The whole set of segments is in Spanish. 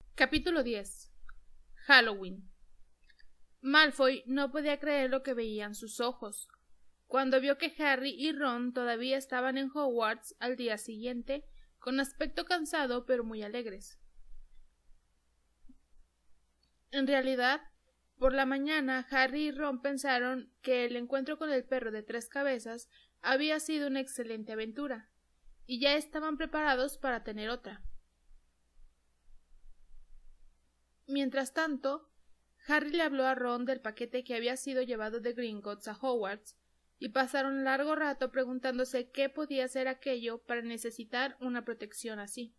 Capítulo 10. Halloween. Malfoy no podía creer lo que veían sus ojos. Cuando vio que Harry y Ron todavía estaban en Hogwarts al día siguiente, con aspecto cansado pero muy alegres. En realidad, por la mañana Harry y Ron pensaron que el encuentro con el perro de 3 cabezas había sido una excelente aventura, y ya estaban preparados para tener otra. Mientras tanto, Harry le habló a Ron del paquete que había sido llevado de Gringotts a Hogwarts, y pasaron largo rato preguntándose qué podía ser aquello para necesitar una protección así.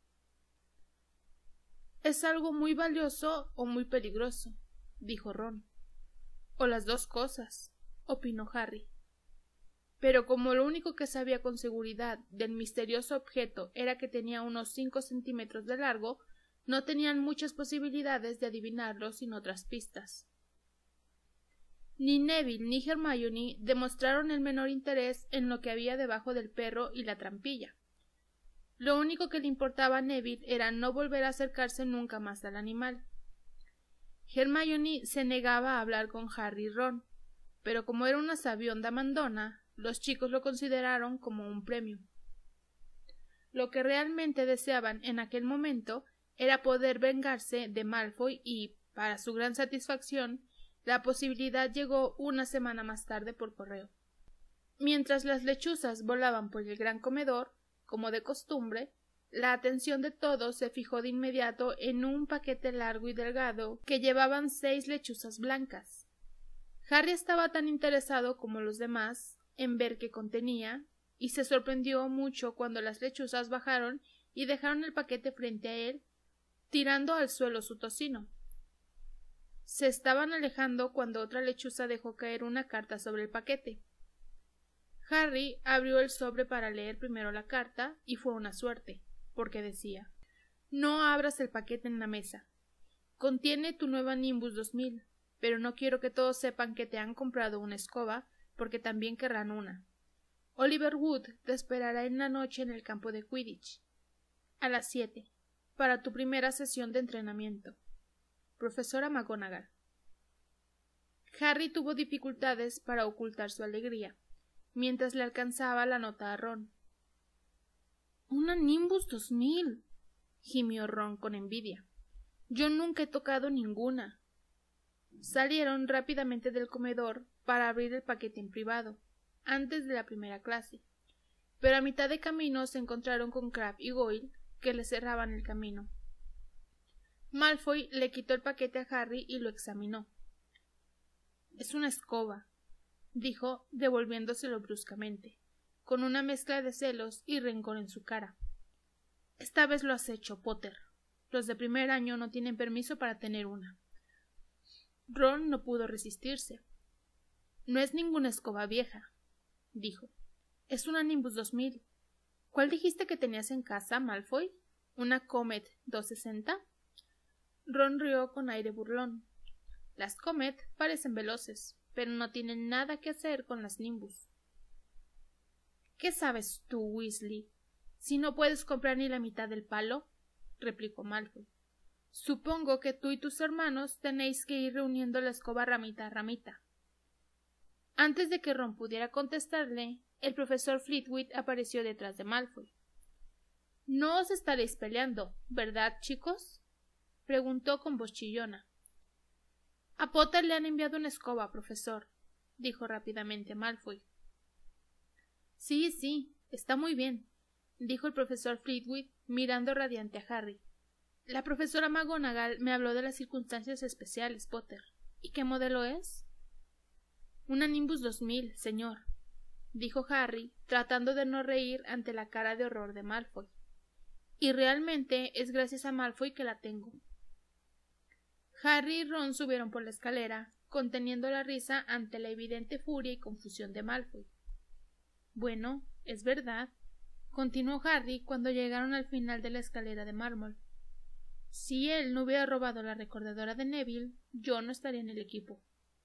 «Es algo muy valioso o muy peligroso», dijo Ron. «O las dos cosas», opinó Harry. Pero como lo único que sabía con seguridad del misterioso objeto era que tenía unos 5 centímetros de largo, no tenían muchas posibilidades de adivinarlo sin otras pistas. Ni Neville ni Hermione demostraron el menor interés en lo que había debajo del perro y la trampilla. Lo único que le importaba a Neville era no volver a acercarse nunca más al animal. Hermione se negaba a hablar con Harry y Ron, pero como era una sabionda mandona, los chicos lo consideraron como un premio. Lo que realmente deseaban en aquel momento era poder vengarse de Malfoy y, para su gran satisfacción, la posibilidad llegó una semana más tarde por correo. Mientras las lechuzas volaban por el gran comedor, como de costumbre, la atención de todos se fijó de inmediato en un paquete largo y delgado que llevaban 6 lechuzas blancas. Harry estaba tan interesado como los demás en ver qué contenía, y se sorprendió mucho cuando las lechuzas bajaron y dejaron el paquete frente a él, tirando al suelo su tocino. Se estaban alejando cuando otra lechuza dejó caer una carta sobre el paquete. Harry abrió el sobre para leer primero la carta y fue una suerte, porque decía: «No abras el paquete en la mesa. Contiene tu nueva Nimbus 2000, pero no quiero que todos sepan que te han comprado una escoba, porque también querrán una. Oliver Wood te esperará en la noche en el campo de Quidditch, a las 7, para tu primera sesión de entrenamiento. Profesora McGonagall». Harry tuvo dificultades para ocultar su alegría, mientras le alcanzaba la nota a Ron. «¡Una Nimbus 2000! gimió Ron con envidia. «Yo nunca he tocado ninguna». Salieron rápidamente del comedor para abrir el paquete en privado, antes de la primera clase, pero a mitad de camino se encontraron con Crabbe y Goyle, que le cerraban el camino. Malfoy le quitó el paquete a Harry y lo examinó. «Es una escoba», dijo, devolviéndoselo bruscamente, con una mezcla de celos y rencor en su cara. «Esta vez lo has hecho, Potter. Los de primer año no tienen permiso para tener una». Ron no pudo resistirse. «No es ninguna escoba vieja», dijo. «Es una Nimbus 2000. ¿Cuál dijiste que tenías en casa, Malfoy? ¿Una Comet 260? Ron rió con aire burlón. «Las Comet parecen veloces, pero no tienen nada que hacer con las Nimbus». «¿Qué sabes tú, Weasley, si no puedes comprar ni la mitad del palo?», replicó Malfoy. «Supongo que tú y tus hermanos tenéis que ir reuniendo la escoba ramita a ramita». Antes de que Ron pudiera contestarle, el profesor Flitwick apareció detrás de Malfoy. «No os estaréis peleando, ¿verdad, chicos?», preguntó con voz chillona. «A Potter le han enviado una escoba, profesor», dijo rápidamente Malfoy. Sí, está muy bien», dijo el profesor Flitwick, mirando radiante a Harry. «La profesora McGonagall me habló de las circunstancias especiales, Potter. ¿Y qué modelo es?» «Una Nimbus 2000, señor», dijo Harry, tratando de no reír ante la cara de horror de Malfoy. «Y realmente es gracias a Malfoy que la tengo». Harry y Ron subieron por la escalera, conteniendo la risa ante la evidente furia y confusión de Malfoy. «Bueno, es verdad», continuó Harry cuando llegaron al final de la escalera de mármol. «Si él no hubiera robado la recordadora de Neville, yo no estaría en el equipo».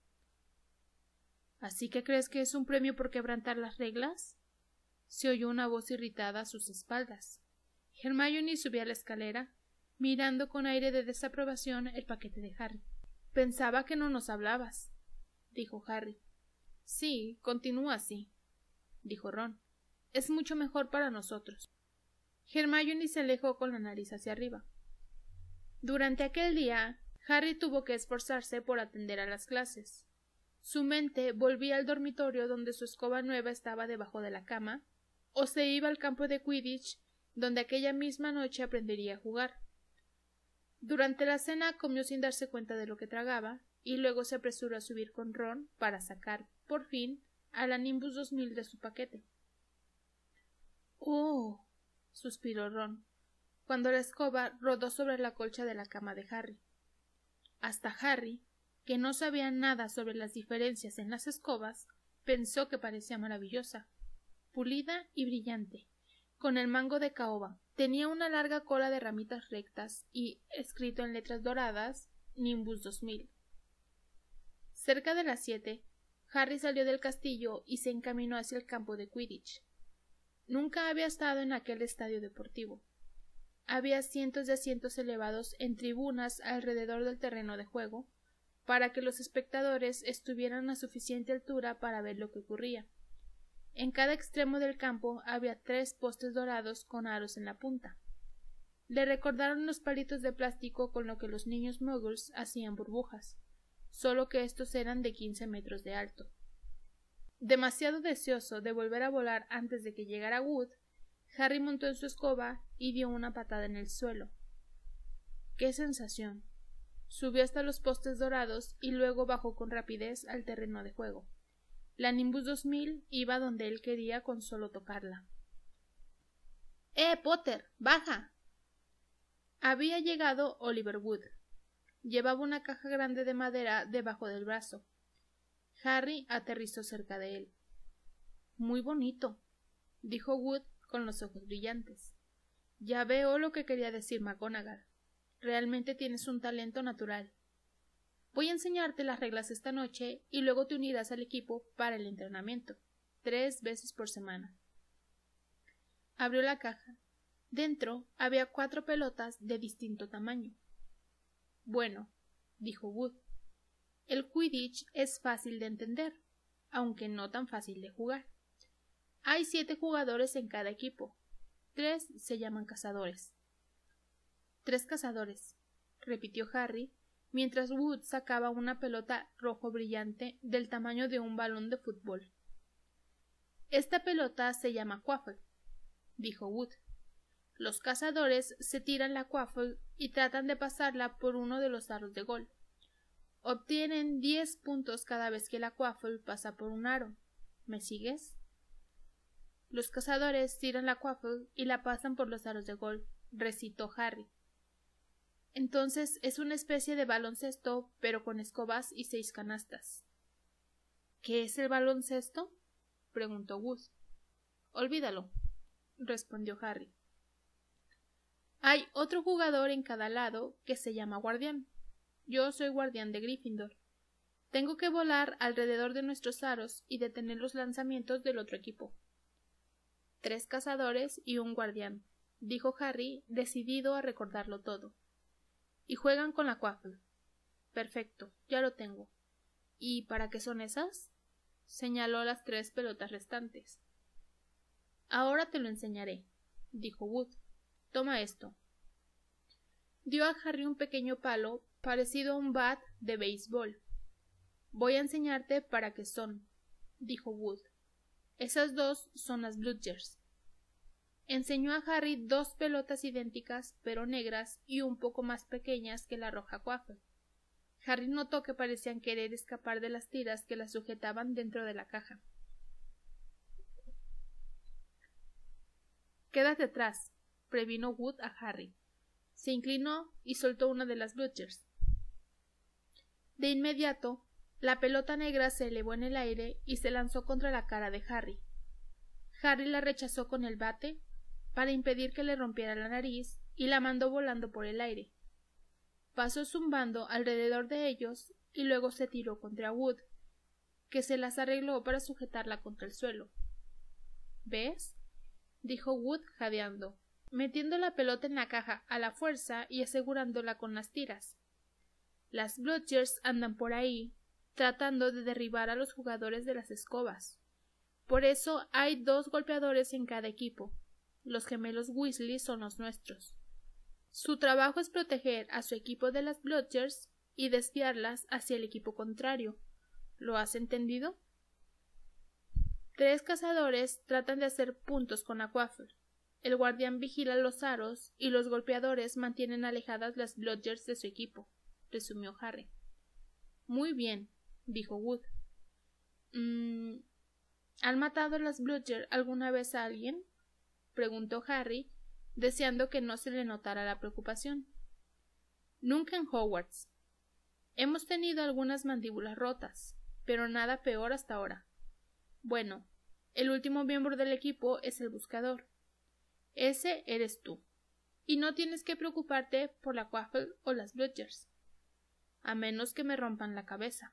«¿Así que crees que es un premio por quebrantar las reglas?», se oyó una voz irritada a sus espaldas. Hermione subió a la escalera, mirando con aire de desaprobación el paquete de Harry. Pensaba que no nos hablabas, dijo Harry. Sí, continúa así, dijo Ron. Es mucho mejor para nosotros. Hermione se alejó con la nariz hacia arriba. Durante aquel día, Harry tuvo que esforzarse por atender a las clases. Su mente volvía al dormitorio donde su escoba nueva estaba debajo de la cama, o se iba al campo de Quidditch donde aquella misma noche aprendería a jugar. Durante la cena comió sin darse cuenta de lo que tragaba, y luego se apresuró a subir con Ron para sacar, por fin, a la Nimbus 2000 de su paquete. «¡Oh!», suspiró Ron, cuando la escoba rodó sobre la colcha de la cama de Harry. Hasta Harry, que no sabía nada sobre las diferencias en las escobas, pensó que parecía maravillosa, pulida y brillante, con el mango de caoba. Tenía una larga cola de ramitas rectas y, escrito en letras doradas, Nimbus 2000. Cerca de las 7, Harry salió del castillo y se encaminó hacia el campo de Quidditch. Nunca había estado en aquel estadio deportivo. Había cientos de asientos elevados en tribunas alrededor del terreno de juego, para que los espectadores estuvieran a suficiente altura para ver lo que ocurría. En cada extremo del campo había 3 postes dorados con aros en la punta. Le recordaron los palitos de plástico con lo que los niños muggles hacían burbujas, solo que estos eran de 15 metros de alto. Demasiado deseoso de volver a volar antes de que llegara Wood, Harry montó en su escoba y dio una patada en el suelo. ¡Qué sensación! Subió hasta los postes dorados y luego bajó con rapidez al terreno de juego. La Nimbus 2000 iba donde él quería con solo tocarla. Potter! ¡Baja! Había llegado Oliver Wood. Llevaba una caja grande de madera debajo del brazo. Harry aterrizó cerca de él. Muy bonito, dijo Wood con los ojos brillantes. Ya veo lo que quería decir McGonagall. Realmente tienes un talento natural. Voy a enseñarte las reglas esta noche y luego te unirás al equipo para el entrenamiento, 3 veces por semana. Abrió la caja. Dentro había 4 pelotas de distinto tamaño. Bueno, dijo Wood, el Quidditch es fácil de entender, aunque no tan fácil de jugar. Hay 7 jugadores en cada equipo. 3 se llaman cazadores. 3 cazadores, repitió Harry, mientras Wood sacaba una pelota rojo brillante del tamaño de un balón de fútbol. Esta pelota se llama quaffle, dijo Wood. Los cazadores se tiran la quaffle y tratan de pasarla por uno de los aros de gol. Obtienen 10 puntos cada vez que la quaffle pasa por un aro. ¿Me sigues? Los cazadores tiran la quaffle y la pasan por los aros de gol, recitó Harry. Entonces es una especie de baloncesto, pero con escobas y 6 canastas. ¿Qué es el baloncesto?, preguntó Wood. Olvídalo, respondió Harry. Hay otro jugador en cada lado que se llama guardián. Yo soy guardián de Gryffindor. Tengo que volar alrededor de nuestros aros y detener los lanzamientos del otro equipo. 3 cazadores y un guardián, dijo Harry, decidido a recordarlo todo. Y juegan con la quaffle. Perfecto, ya lo tengo. ¿Y para qué son esas? Señaló las 3 pelotas restantes. Ahora te lo enseñaré, dijo Wood. Toma esto. Dio a Harry un pequeño palo parecido a un bat de béisbol. Voy a enseñarte para qué son, dijo Wood. Esas 2 son las Bludgers. Enseñó a Harry 2 pelotas idénticas pero negras y un poco más pequeñas que la roja quaffle. Harry notó que parecían querer escapar de las tiras que las sujetaban dentro de la caja. Quédate atrás, previno Wood a Harry. Se inclinó y soltó una de las Bludgers. De inmediato, la pelota negra se elevó en el aire y se lanzó contra la cara de Harry. Harry la rechazó con el bate para impedir que le rompiera la nariz y la mandó volando por el aire. Pasó zumbando alrededor de ellos y luego se tiró contra Wood, que se las arregló para sujetarla contra el suelo. ¿Ves?, dijo Wood jadeando. metiendo la pelota en la caja a la fuerza y asegurándola con las tiras. Las Bludgers andan por ahí, tratando de derribar a los jugadores de las escobas. Por eso hay 2 golpeadores en cada equipo. Los gemelos Weasley son los nuestros. Su trabajo es proteger a su equipo de las Bludgers y desviarlas hacia el equipo contrario. ¿Lo has entendido? 3 cazadores tratan de hacer puntos con la Quaffle. El guardián vigila los aros y los golpeadores mantienen alejadas las Bludgers de su equipo, resumió Harry. Muy bien, dijo Wood. ¿Han matado las Bludgers alguna vez a alguien? Preguntó Harry, deseando que no se le notara la preocupación. Nunca en Hogwarts. Hemos tenido algunas mandíbulas rotas, pero nada peor hasta ahora. Bueno, el último miembro del equipo es el buscador. Ese eres tú. Y no tienes que preocuparte por la Quaffle o las Bludgers. A menos que me rompan la cabeza.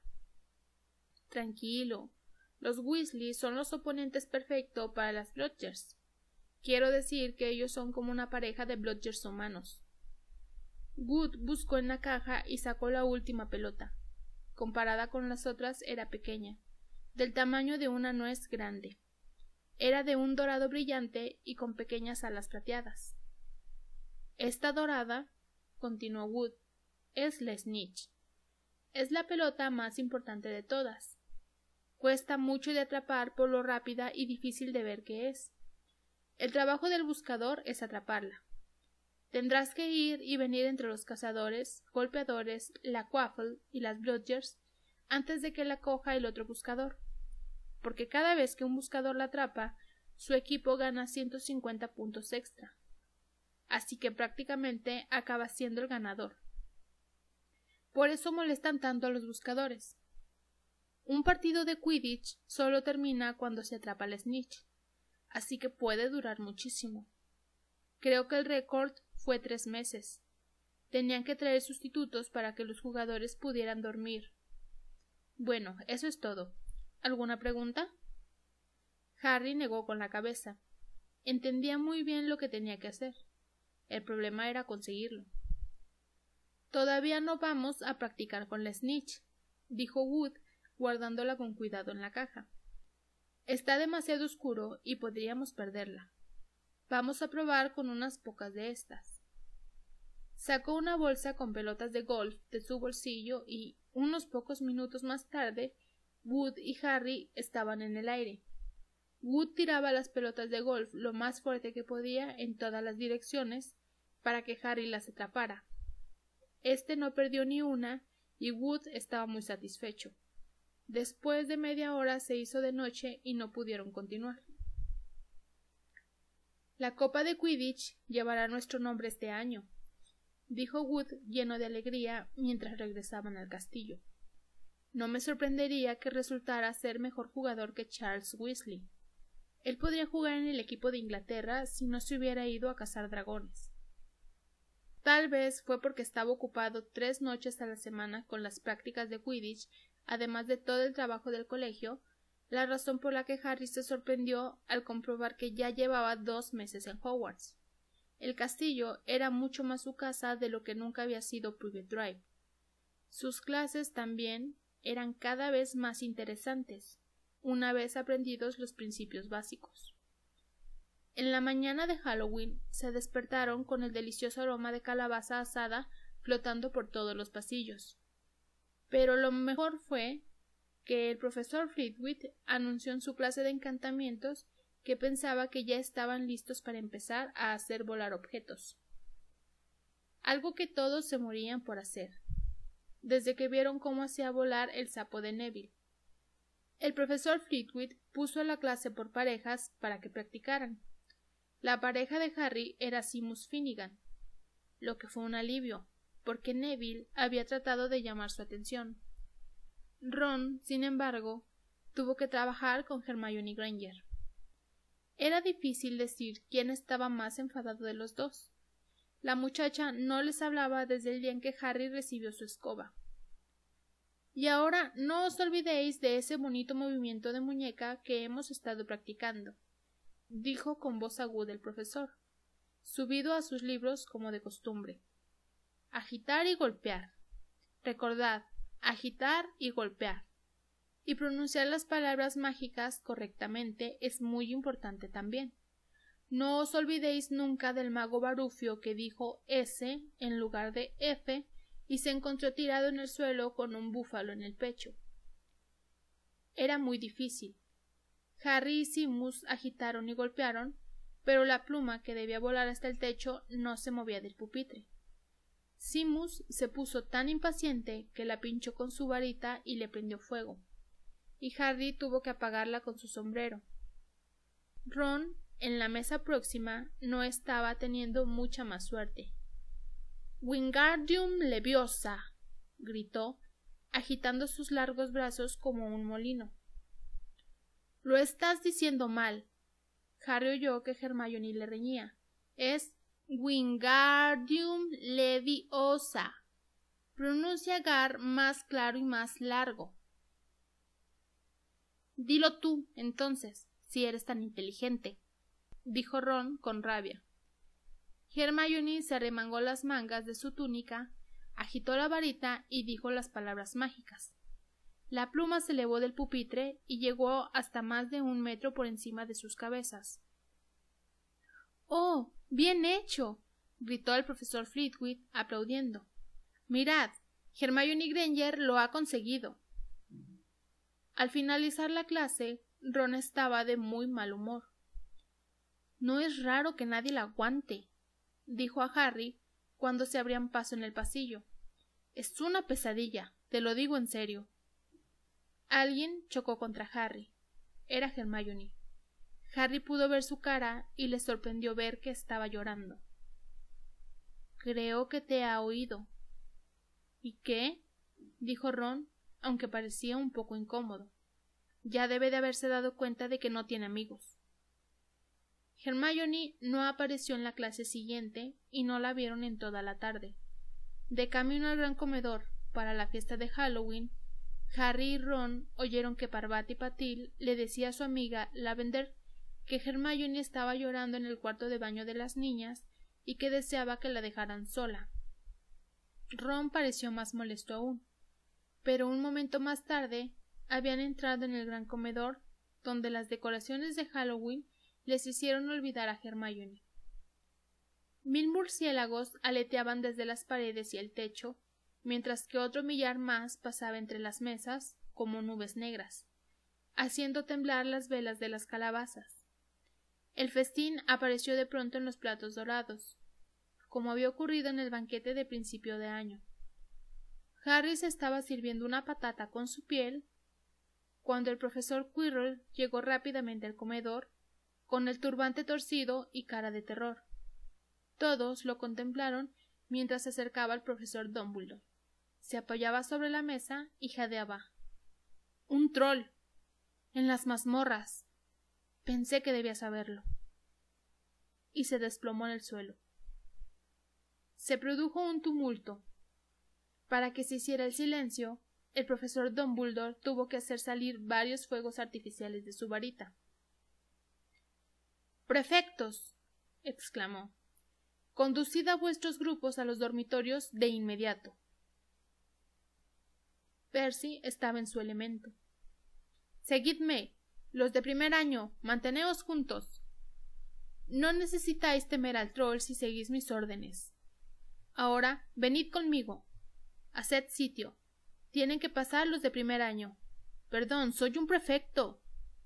Tranquilo. Los Weasley son los oponentes perfectos para las Bludgers. Quiero decir que ellos son como una pareja de Bludgers humanos. Wood buscó en la caja y sacó la última pelota. Comparada con las otras era pequeña, del tamaño de una nuez grande. Era de un dorado brillante y con pequeñas alas plateadas. Esta dorada, continuó Wood, es la Snitch. Es la pelota más importante de todas. Cuesta mucho de atrapar por lo rápida y difícil de ver que es. El trabajo del buscador es atraparla. Tendrás que ir y venir entre los cazadores, golpeadores, la Quaffle y las Bludgers antes de que la coja el otro buscador, porque cada vez que un buscador la atrapa, su equipo gana 150 puntos extra. Así que prácticamente acaba siendo el ganador. Por eso molestan tanto a los buscadores. Un partido de Quidditch solo termina cuando se atrapa la Snitch, así que puede durar muchísimo. Creo que el récord fue 3 meses. Tenían que traer sustitutos para que los jugadores pudieran dormir. Bueno, eso es todo. ¿Alguna pregunta? Harry negó con la cabeza. Entendía muy bien lo que tenía que hacer. El problema era conseguirlo. Todavía no vamos a practicar con la Snitch, dijo Wood, guardándola con cuidado en la caja. Está demasiado oscuro y podríamos perderla. Vamos a probar con unas pocas de estas. Sacó una bolsa con pelotas de golf de su bolsillo y, unos pocos minutos más tarde, Wood y Harry estaban en el aire. Wood tiraba las pelotas de golf lo más fuerte que podía en todas las direcciones para que Harry las atrapara. Este no perdió ni una y Wood estaba muy satisfecho. Después de media hora se hizo de noche y no pudieron continuar. La Copa de Quidditch llevará nuestro nombre este año, dijo Wood lleno de alegría mientras regresaban al castillo. No me sorprendería que resultara ser mejor jugador que Charles Weasley. Él podría jugar en el equipo de Inglaterra si no se hubiera ido a cazar dragones. Tal vez fue porque estaba ocupado 3 noches a la semana con las prácticas de Quidditch, además de todo el trabajo del colegio, la razón por la que Harry se sorprendió al comprobar que ya llevaba 2 meses en Hogwarts. El castillo era mucho más su casa de lo que nunca había sido Privet Drive. Sus clases también eran cada vez más interesantes, una vez aprendidos los principios básicos. En la mañana de Halloween se despertaron con el delicioso aroma de calabaza asada flotando por todos los pasillos. Pero lo mejor fue que el profesor Flitwick anunció en su clase de encantamientos que pensaba que ya estaban listos para empezar a hacer volar objetos. Algo que todos se morían por hacer, desde que vieron cómo hacía volar el sapo de Neville. El profesor Flitwick puso la clase por parejas para que practicaran. La pareja de Harry era Seamus Finnegan, lo que fue un alivio, porque Neville había tratado de llamar su atención. Ron, sin embargo, tuvo que trabajar con Hermione Granger. Era difícil decir quién estaba más enfadado de los dos. La muchacha no les hablaba desde el día en que Harry recibió su escoba. Y ahora no os olvidéis de ese bonito movimiento de muñeca que hemos estado practicando, dijo con voz aguda el profesor. subido a sus libros como de costumbre. Agitar y golpear. Recordad, agitar y golpear. Y pronunciar las palabras mágicas correctamente es muy importante también. No os olvidéis nunca del mago Barufio que dijo S en lugar de F y se encontró tirado en el suelo con un búfalo en el pecho. Era muy difícil. Harry y Seamus agitaron y golpearon, pero la pluma que debía volar hasta el techo no se movía del pupitre. Seamus se puso tan impaciente que la pinchó con su varita y le prendió fuego, y Harry tuvo que apagarla con su sombrero. Ron, en la mesa próxima, no estaba teniendo mucha más suerte. Wingardium Leviosa, gritó, agitando sus largos brazos como un molino. Lo estás diciendo mal. Harry oyó que Hermione le reñía. Es Wingardium Leviosa. Pronuncia Gar más claro y más largo. Dilo tú, entonces, si eres tan inteligente, dijo Ron con rabia. Hermione se arremangó las mangas de su túnica, agitó la varita y dijo las palabras mágicas. La pluma se elevó del pupitre y llegó hasta más de 1 metro por encima de sus cabezas. ¡Oh, bien hecho! Gritó el profesor Flitwick, aplaudiendo. Mirad, Hermione Granger lo ha conseguido. Al finalizar la clase, Ron estaba de muy mal humor. No es raro que nadie la aguante, dijo a Harry cuando se abrían paso en el pasillo. Es una pesadilla, te lo digo en serio. Alguien chocó contra Harry. Era Hermione. Harry pudo ver su cara y le sorprendió ver que estaba llorando. Creo que te ha oído. ¿Y qué? Dijo Ron, aunque parecía un poco incómodo. Ya debe de haberse dado cuenta de que no tiene amigos. Hermione no apareció en la clase siguiente y no la vieron en toda la tarde. De camino al gran comedor para la fiesta de Halloween, Harry y Ron oyeron que Parvati Patil le decía a su amiga Lavender que Hermione estaba llorando en el cuarto de baño de las niñas y que deseaba que la dejaran sola. Ron pareció más molesto aún, pero un momento más tarde habían entrado en el gran comedor, donde las decoraciones de Halloween les hicieron olvidar a Hermione. 1000 murciélagos aleteaban desde las paredes y el techo, mientras que otro millar más pasaba entre las mesas como nubes negras, haciendo temblar las velas de las calabazas. El festín apareció de pronto en los platos dorados, como había ocurrido en el banquete de principio de año. Harry se estaba sirviendo una patata con su piel cuando el profesor Quirrell llegó rápidamente al comedor, con el turbante torcido y cara de terror. Todos lo contemplaron mientras se acercaba al profesor Dumbledore. Se apoyaba sobre la mesa y jadeaba. ¡Un troll! En las mazmorras. Pensé que debía saberlo. Y se desplomó en el suelo. Se produjo un tumulto. Para que se hiciera el silencio, el profesor Dumbledore tuvo que hacer salir varios fuegos artificiales de su varita. ¡Prefectos! exclamó. Conducid a vuestros grupos a los dormitorios de inmediato. Percy estaba en su elemento. Seguidme, los de primer año, manteneos juntos. No necesitáis temer al troll si seguís mis órdenes. Ahora, venid conmigo. Haced sitio. Tienen que pasar los de primer año. Perdón, soy un prefecto.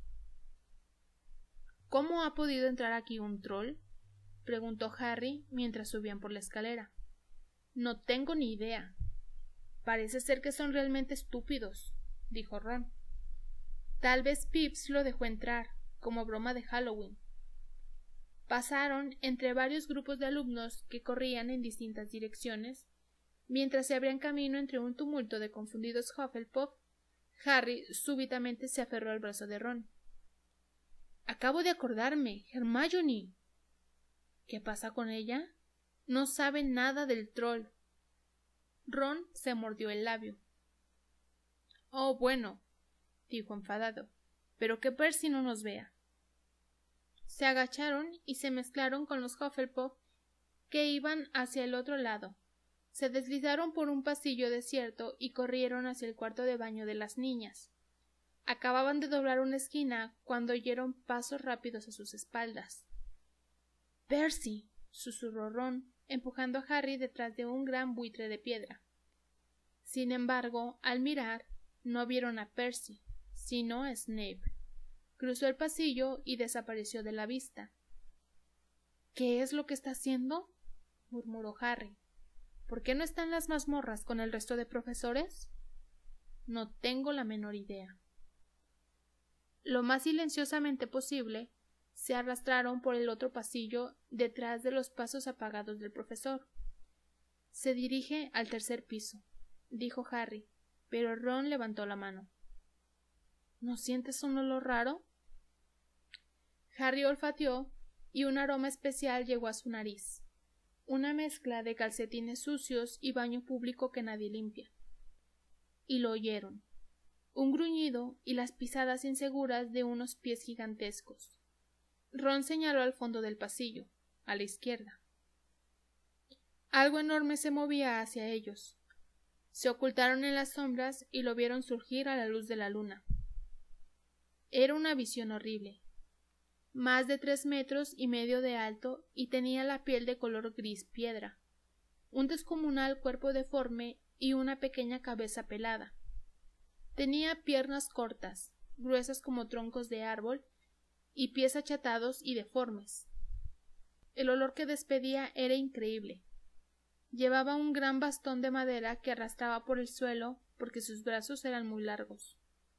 ¿Cómo ha podido entrar aquí un troll? Preguntó Harry mientras subían por la escalera. No tengo ni idea. Parece ser que son realmente estúpidos, dijo Ron. Tal vez Pips lo dejó entrar, como broma de Halloween. Pasaron entre varios grupos de alumnos que corrían en distintas direcciones. Mientras se abrían camino entre un tumulto de confundidos Hufflepuff, Harry súbitamente se aferró al brazo de Ron. Acabo de acordarme, Hermione. ¿Qué pasa con ella? No sabe nada del troll. Ron se mordió el labio. Oh, bueno, dijo enfadado, pero que Percy no nos vea. Se agacharon y se mezclaron con los Hufflepuff que iban hacia el otro lado. Se deslizaron por un pasillo desierto y corrieron hacia el cuarto de baño de las niñas. Acababan de doblar una esquina cuando oyeron pasos rápidos a sus espaldas. —¡Percy! —susurró Ron, empujando a Harry detrás de un gran buitre de piedra. Sin embargo, al mirar, no vieron a Percy, sino a Snape. Cruzó el pasillo y desapareció de la vista. —¿Qué es lo que está haciendo? —murmuró Harry. —¿Por qué no está en las mazmorras con el resto de profesores? No tengo la menor idea. Lo más silenciosamente posible, se arrastraron por el otro pasillo detrás de los pasos apagados del profesor. Se dirige al tercer piso, dijo Harry, pero Ron levantó la mano. ¿No sientes un olor raro? Harry olfateó y un aroma especial llegó a su nariz, una mezcla de calcetines sucios y baño público que nadie limpia. Y lo oyeron, un gruñido y las pisadas inseguras de unos pies gigantescos. Ron señaló al fondo del pasillo, a la izquierda. Algo enorme se movía hacia ellos. Se ocultaron en las sombras y lo vieron surgir a la luz de la luna. Era una visión horrible. Más de 3,5 metros de alto y tenía la piel de color gris piedra, un descomunal cuerpo deforme y una pequeña cabeza pelada. Tenía piernas cortas, gruesas como troncos de árbol, y pies achatados y deformes. El olor que despedía era increíble. Llevaba un gran bastón de madera que arrastraba por el suelo porque sus brazos eran muy largos.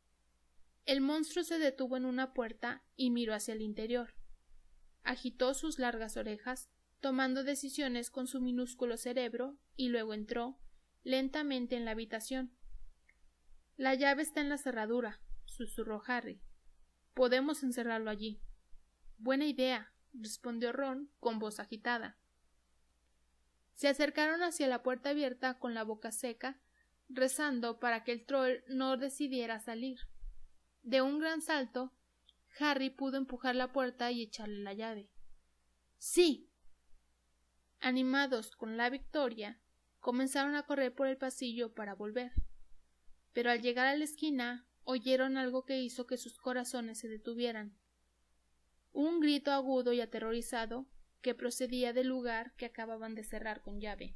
El monstruo se detuvo en una puerta y miró hacia el interior. Agitó sus largas orejas, tomando decisiones con su minúsculo cerebro, y luego entró lentamente en la habitación. La llave está en la cerradura, susurró Harry. Podemos encerrarlo allí. Buena idea, respondió Ron con voz agitada. Se acercaron hacia la puerta abierta con la boca seca, rezando para que el troll no decidiera salir. De un gran salto, Harry pudo empujar la puerta y echarle la llave. ¡Sí! Animados con la victoria, comenzaron a correr por el pasillo para volver. Pero al llegar a la esquina, oyeron algo que hizo que sus corazones se detuvieran. Un grito agudo y aterrorizado que procedía del lugar que acababan de cerrar con llave.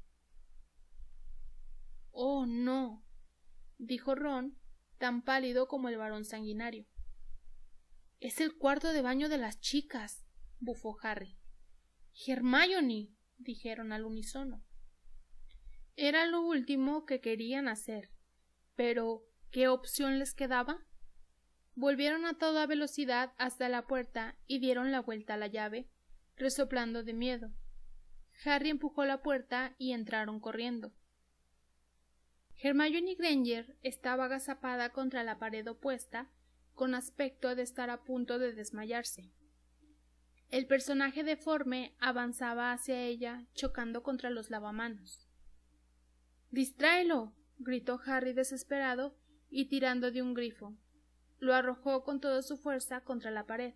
—¡Oh, no! —dijo Ron, tan pálido como el varón sanguinario. —Es el cuarto de baño de las chicas —bufó Harry. —¡Hermione! —dijeron al unísono. Era lo último que querían hacer, pero ¿qué opción les quedaba? Volvieron a toda velocidad hasta la puerta y dieron la vuelta a la llave, resoplando de miedo. Harry empujó la puerta y entraron corriendo. Hermione Granger estaba agazapada contra la pared opuesta, con aspecto de estar a punto de desmayarse. El personaje deforme avanzaba hacia ella, chocando contra los lavamanos. —¡Distráelo! —gritó Harry desesperado y tirando de un grifo. Lo arrojó con toda su fuerza contra la pared.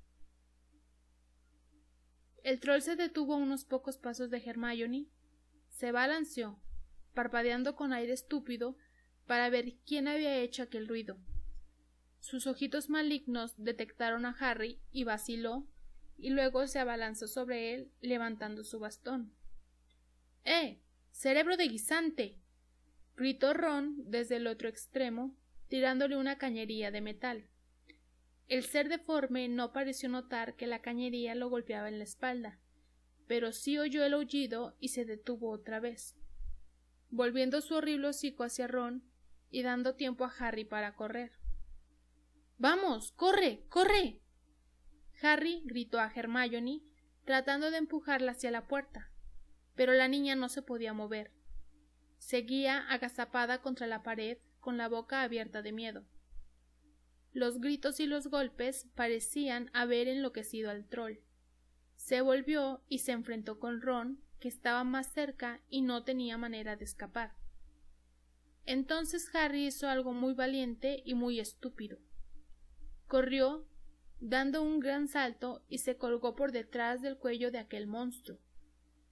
El troll se detuvo a unos pocos pasos de Hermione, se balanceó, parpadeando con aire estúpido, para ver quién había hecho aquel ruido. Sus ojitos malignos detectaron a Harry y vaciló, y luego se abalanzó sobre él, levantando su bastón. ¡Cerebro de guisante! —gritó Ron desde el otro extremo, tirándole una cañería de metal. El ser deforme no pareció notar que la cañería lo golpeaba en la espalda, pero sí oyó el aullido y se detuvo otra vez, volviendo su horrible hocico hacia Ron y dando tiempo a Harry para correr. —¡Vamos! ¡Corre! ¡Corre! Harry gritó a Hermione, tratando de empujarla hacia la puerta, pero la niña no se podía mover. Seguía agazapada contra la pared, con la boca abierta de miedo. Los gritos y los golpes parecían haber enloquecido al troll. Se volvió y se enfrentó con Ron, que estaba más cerca y no tenía manera de escapar. Entonces Harry hizo algo muy valiente y muy estúpido. Corrió, dando un gran salto, y se colgó por detrás del cuello de aquel monstruo.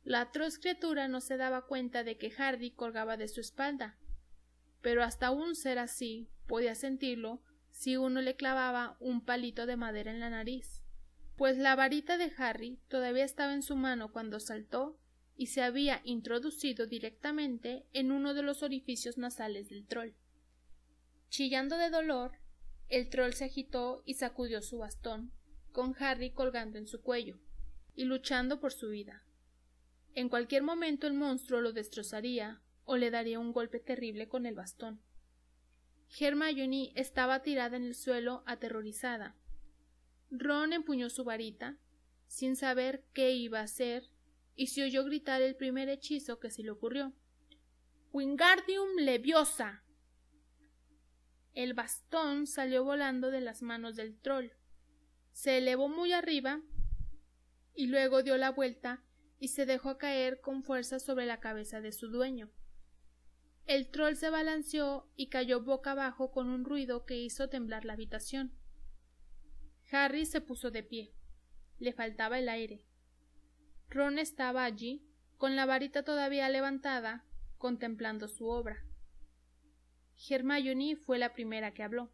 La atroz criatura no se daba cuenta de que Harry colgaba de su espalda, pero hasta un ser así podía sentirlo si uno le clavaba un palito de madera en la nariz, pues la varita de Harry todavía estaba en su mano cuando saltó y se había introducido directamente en uno de los orificios nasales del troll. Chillando de dolor, el troll se agitó y sacudió su bastón, con Harry colgando en su cuello, y luchando por su vida. En cualquier momento el monstruo lo destrozaría o le daría un golpe terrible con el bastón. Hermione estaba tirada en el suelo aterrorizada. Ron empuñó su varita, sin saber qué iba a hacer, y se oyó gritar el primer hechizo que se le ocurrió. «¡Wingardium Leviosa!». El bastón salió volando de las manos del troll. Se elevó muy arriba y luego dio la vuelta y se dejó caer con fuerza sobre la cabeza de su dueño. El troll se balanceó y cayó boca abajo con un ruido que hizo temblar la habitación. Harry se puso de pie. Le faltaba el aire. Ron estaba allí, con la varita todavía levantada, contemplando su obra. Hermione fue la primera que habló.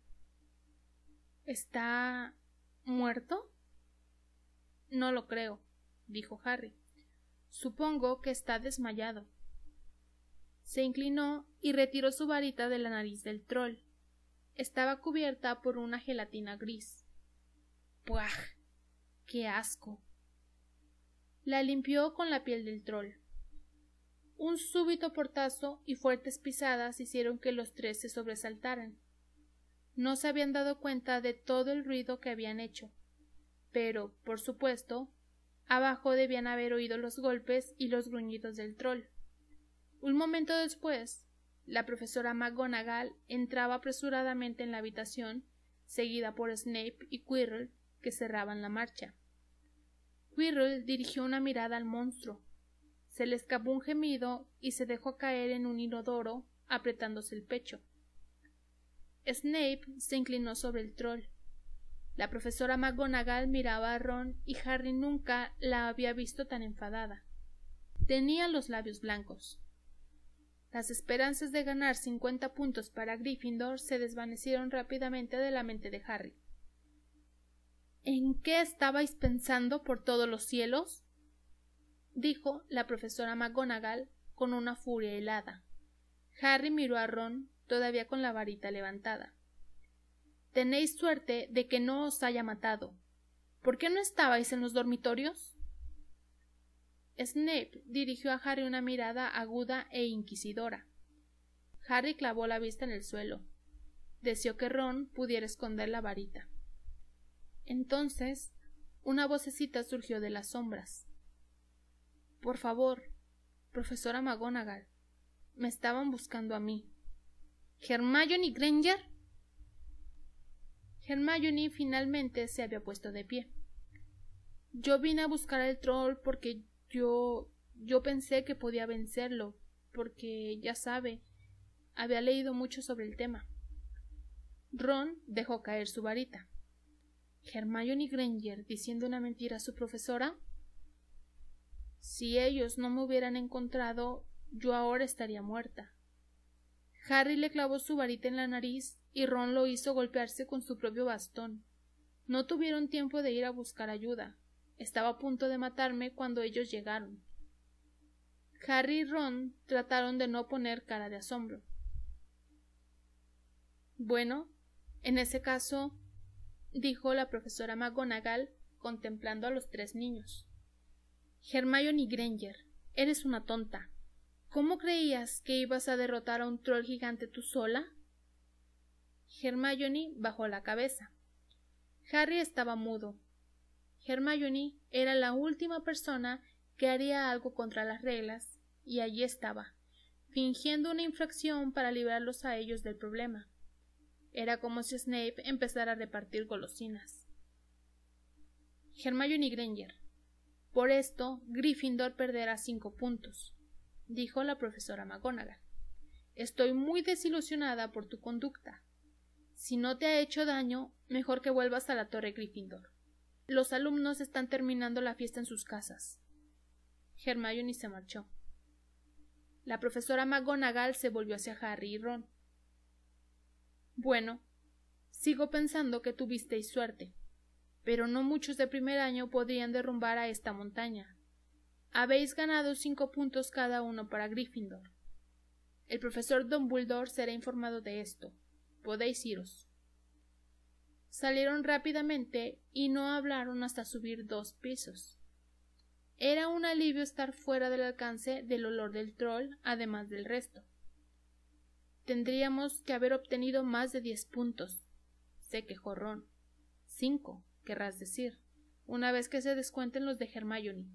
¿Está muerto? No lo creo, dijo Harry. Supongo que está desmayado. Se inclinó y retiró su varita de la nariz del troll. Estaba cubierta por una gelatina gris. ¡Puaj! ¡Qué asco! La limpió con la piel del troll. Un súbito portazo y fuertes pisadas hicieron que los tres se sobresaltaran. No se habían dado cuenta de todo el ruido que habían hecho, pero, por supuesto, abajo debían haber oído los golpes y los gruñidos del troll. Un momento después, la profesora McGonagall entraba apresuradamente en la habitación, seguida por Snape y Quirrell, que cerraban la marcha. Quirrell dirigió una mirada al monstruo. Se le escapó un gemido y se dejó caer en un inodoro, apretándose el pecho. Snape se inclinó sobre el troll. La profesora McGonagall miraba a Ron y Harry nunca la había visto tan enfadada. Tenía los labios blancos. Las esperanzas de ganar 50 puntos para Gryffindor se desvanecieron rápidamente de la mente de Harry. ¿En qué estabais pensando por todos los cielos?, dijo la profesora McGonagall con una furia helada. Harry miró a Ron, todavía con la varita levantada. Tenéis suerte de que no os haya matado. ¿Por qué no estabais en los dormitorios? Snape dirigió a Harry una mirada aguda e inquisidora. Harry clavó la vista en el suelo. Deseó que Ron pudiera esconder la varita. Entonces, una vocecita surgió de las sombras. Por favor, profesora McGonagall, me estaban buscando a mí. ¿Hermione Granger? Hermione finalmente se había puesto de pie. Yo vine a buscar al troll porque yo pensé que podía vencerlo, porque, ya sabe, había leído mucho sobre el tema. Ron dejó caer su varita. ¿Hermione Granger diciendo una mentira a su profesora? Si ellos no me hubieran encontrado, yo ahora estaría muerta. Harry le clavó su varita en la nariz y Ron lo hizo golpearse con su propio bastón. No tuvieron tiempo de ir a buscar ayuda. Estaba a punto de matarme cuando ellos llegaron. Harry y Ron trataron de no poner cara de asombro. Bueno, en ese caso, dijo la profesora McGonagall, contemplando a los tres niños. Hermione Granger, eres una tonta. ¿Cómo creías que ibas a derrotar a un troll gigante tú sola? Hermione bajó la cabeza. Harry estaba mudo. Hermione era la última persona que haría algo contra las reglas, y allí estaba, fingiendo una infracción para librarlos a ellos del problema. Era como si Snape empezara a repartir golosinas. Hermione Granger, por esto Gryffindor perderá 5 puntos, dijo la profesora McGonagall. Estoy muy desilusionada por tu conducta. Si no te ha hecho daño, mejor que vuelvas a la Torre Gryffindor. Los alumnos están terminando la fiesta en sus casas. Hermione se marchó. La profesora McGonagall se volvió hacia Harry y Ron. Bueno, sigo pensando que tuvisteis suerte, pero no muchos de primer año podrían derrumbar a esta montaña. Habéis ganado 5 puntos cada uno para Gryffindor. El profesor Dumbledore será informado de esto. Podéis iros. Salieron rápidamente y no hablaron hasta subir 2 pisos. Era un alivio estar fuera del alcance del olor del troll, además del resto. Tendríamos que haber obtenido más de 10 puntos, se quejó Ron. 5, querrás decir, una vez que se descuenten los de Hermione.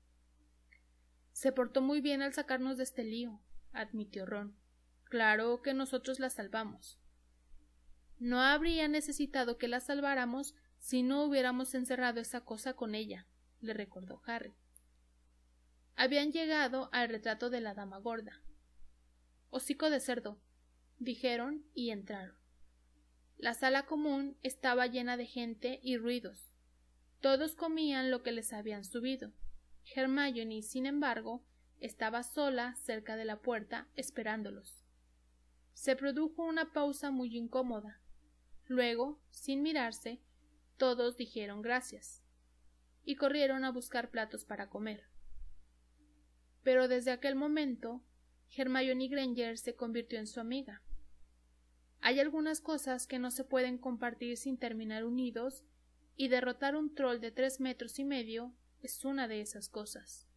Se portó muy bien al sacarnos de este lío, admitió Ron. Claro que nosotros la salvamos. No habría necesitado que la salváramos si no hubiéramos encerrado esa cosa con ella, le recordó Harry. Habían llegado al retrato de la dama gorda. Hocico de cerdo, dijeron y entraron. La sala común estaba llena de gente y ruidos. Todos comían lo que les habían subido. Hermione, sin embargo, estaba sola cerca de la puerta esperándolos. Se produjo una pausa muy incómoda. Luego, sin mirarse, todos dijeron gracias y corrieron a buscar platos para comer. Pero desde aquel momento, Hermione Granger se convirtió en su amiga. Hay algunas cosas que no se pueden compartir sin terminar unidos, y derrotar un troll de 3,5 metros es una de esas cosas.